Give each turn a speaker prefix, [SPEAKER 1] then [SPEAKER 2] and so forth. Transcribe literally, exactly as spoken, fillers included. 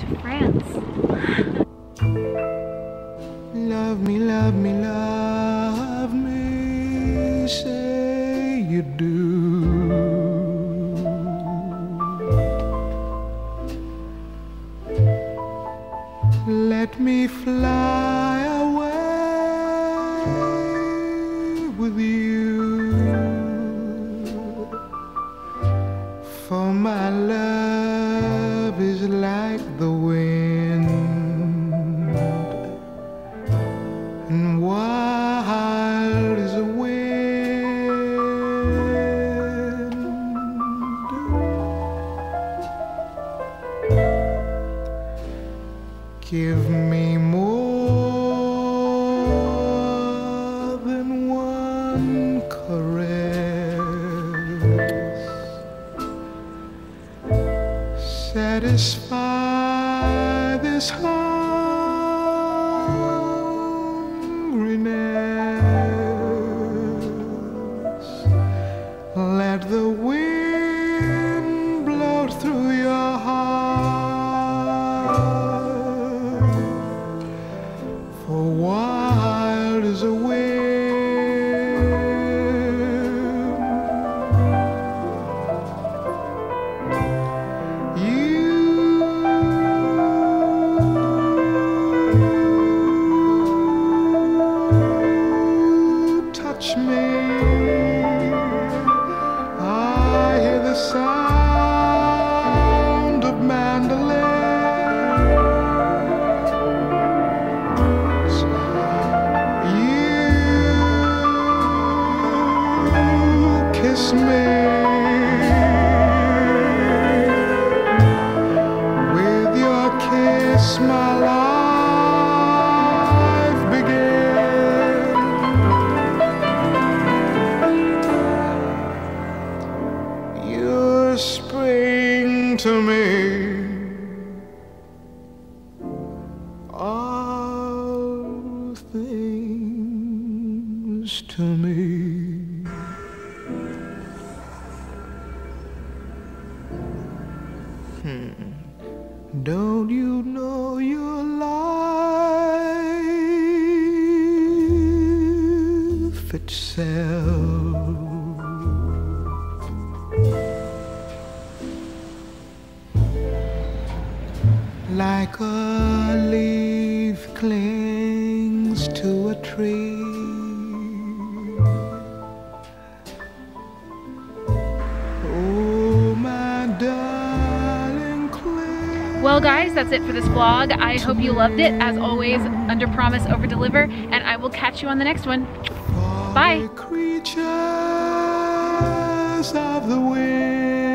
[SPEAKER 1] to France.
[SPEAKER 2] Love me, love me, love me, say you do. Let me fly away with you, for my love is like the wind, and wild as a wind. Give me more than one caress, satisfy this hungriness. Let the wind blow through your heart, for wild as a wind. You touch me, I hear the sound of mandolins. You kiss me, with your kiss my life began. You're spring to me, all things to me. Hmm. Don't you know your life itself? Like a leaf clings to a tree. Oh, my darling, cling.
[SPEAKER 1] Well guys, that's it for this vlog. I hope you loved it. As always, under promise, over deliver, and I will catch you on the next one. Bye.
[SPEAKER 2] Creatures of the wind.